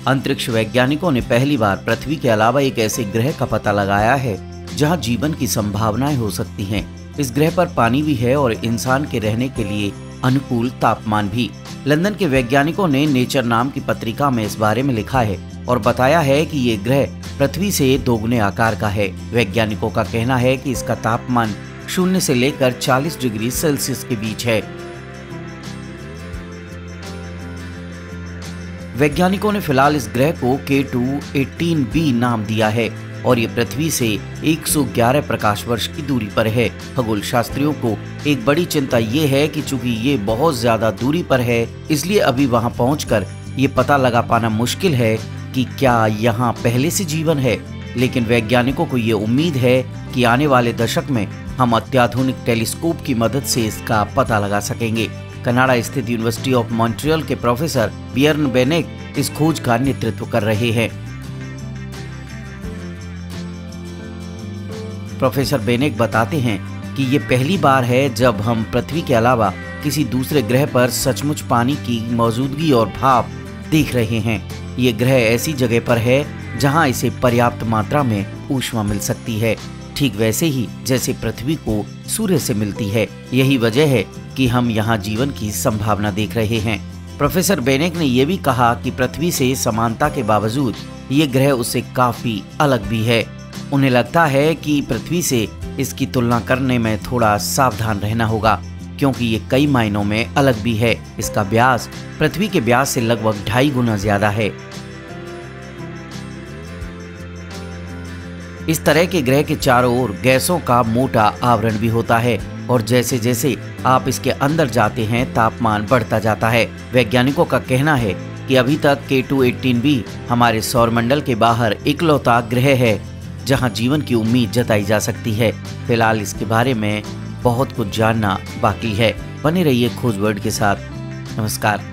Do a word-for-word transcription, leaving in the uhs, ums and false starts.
अंतरिक्ष वैज्ञानिकों ने पहली बार पृथ्वी के अलावा एक ऐसे ग्रह का पता लगाया है जहां जीवन की संभावनाएं हो सकती हैं। इस ग्रह पर पानी भी है और इंसान के रहने के लिए अनुकूल तापमान भी। लंदन के वैज्ञानिकों ने नेचर नाम की पत्रिका में इस बारे में लिखा है और बताया है कि ये ग्रह पृथ्वी से दोगुने आकार का है। वैज्ञानिकों का कहना है कि इसका तापमान शून्य से लेकर चालीस डिग्री सेल्सियस के बीच है। वैज्ञानिकों ने फिलहाल इस ग्रह को के टू एटीन बी नाम दिया है और ये पृथ्वी से एक सौ ग्यारह प्रकाश वर्ष की दूरी पर है। खगोल शास्त्रियों को एक बड़ी चिंता ये है कि चूंकि ये बहुत ज्यादा दूरी पर है, इसलिए अभी वहां पहुंचकर ये पता लगा पाना मुश्किल है कि क्या यहाँ पहले से जीवन है। लेकिन वैज्ञानिकों को ये उम्मीद है कि आने वाले दशक में हम अत्याधुनिक टेलीस्कोप की मदद से इसका पता लगा सकेंगे। कनाडा स्थित यूनिवर्सिटी ऑफ मॉन्ट्रियल के प्रोफेसर बियर्न बेनेक इस खोज का नेतृत्व कर रहे हैं। प्रोफेसर बेनेक बताते हैं कि ये पहली बार है जब हम पृथ्वी के अलावा किसी दूसरे ग्रह पर सचमुच पानी की मौजूदगी और भाप देख रहे हैं। ये ग्रह ऐसी जगह पर है जहां इसे पर्याप्त मात्रा में ऊष्मा मिल सकती है, ठीक वैसे ही जैसे पृथ्वी को सूर्य से मिलती है। यही वजह है कि हम यहाँ जीवन की संभावना देख रहे हैं। प्रोफेसर बेनेक ने यह भी कहा कि पृथ्वी से समानता के बावजूद ये ग्रह उससे काफी अलग भी है। उन्हें लगता है कि पृथ्वी से इसकी तुलना करने में थोड़ा सावधान रहना होगा, क्योंकि ये कई मायनों में अलग भी है। इसका व्यास पृथ्वी के व्यास से लगभग ढाई गुना ज्यादा है। इस तरह के ग्रह के चारों ओर गैसों का मोटा आवरण भी होता है और जैसे जैसे आप इसके अंदर जाते हैं तापमान बढ़ता जाता है। वैज्ञानिकों का कहना है कि अभी तक के टू एटीन बी हमारे सौरमंडल के बाहर इकलौता ग्रह है जहां जीवन की उम्मीद जताई जा सकती है। फिलहाल इसके बारे में बहुत कुछ जानना बाकी है। बने रहिए खोज वर्ल्ड के साथ। नमस्कार।